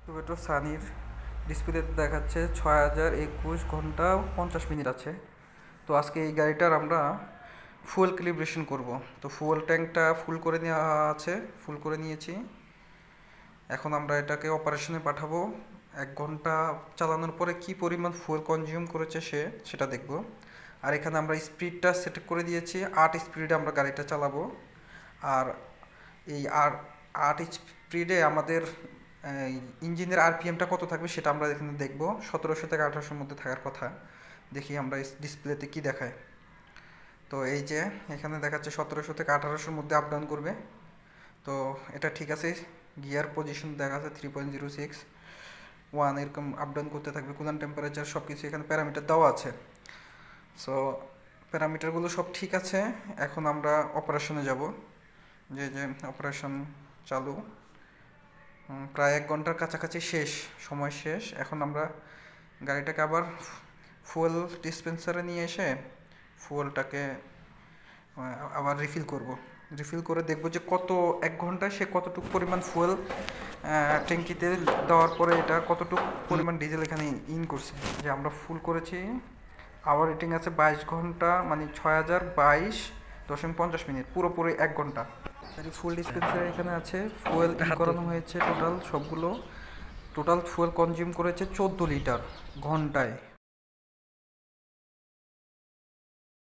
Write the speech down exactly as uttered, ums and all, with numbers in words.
তো সানির ডিসপ্লেতে দেখাচ্ছে ছয় হাজার একুশ ঘন্টা পঞ্চাশ মিনিট আছে। তো আজকে এই গাড়িটার আমরা ফুয়েল ক্যালিব্রেশন করব। তো ফুয়েল ট্যাঙ্কটা ফুল করে নেওয়া আছে, ফুল করে নিয়েছি। এখন আমরা এটাকে অপারেশনে পাঠাবো। এক ঘন্টা চালানোর পরে কি পরিমাণ ফুয়েল কনজিউম করেছে সে সেটা দেখব। আর এখানে আমরা স্পিডটা সেট করে দিয়েছি, আট স্পিডে আমরা গাড়িটা চালাবো। আর এই আর আট স্পিডে আমাদের ইঞ্জিনের আরপিএমটা কত থাকবে সেটা আমরা এখানে দেখব। সতেরোশো থেকে আঠারোশোর মধ্যে থাকার কথা। দেখি আমরা ডিসপ্লেতে কি দেখায়। তো এই যে এখানে দেখাচ্ছে সতেরোশো থেকে আঠারোশোর মধ্যে আপ ডাউন করবে। তো এটা ঠিক আছে। গিয়ার পজিশন দেখা যাচ্ছে three point zero six one এরকম আপ ডাউন করতে থাকবে। কুলান টেম্পারেচার সব কিছু এখানে প্যারামিটার দেওয়া আছে। সো প্যারামিটারগুলো সব ঠিক আছে। এখন আমরা অপারেশনে যাব। যে যে অপারেশন চালু, প্রায় এক ঘন্টার কাছাকাছি শেষ, সময় শেষ। এখন আমরা গাড়িটাকে আবার ফুয়েল ডিসপেন্সারে নিয়ে এসে ফুয়েলটাকে আবার রিফিল করব। রিফিল করে দেখব যে কত এক ঘন্টায় সে কতটুকু পরিমাণ ফুয়েল ট্যাঙ্কিতে দেওয়ার পরে এটা কতটুকু পরিমাণ ডিজেল এখানে ইন করছে। যে আমরা ফুল করেছি, আওয়ার রেটিং আছে বাইশ ঘন্টা, মানে ছয় হাজার বাইশ দশমিক পঞ্চাশ মিনিট, পুরোপুরি এক ঘন্টা। ফুল ডিসপেন্সার এখানে আছে, ফুয়েল ইন করানো হয়েছে টোটাল সবগুলো। টোটাল ফুয়েল কনজিউম করেছে চোদ্দো লিটার ঘন্টায়।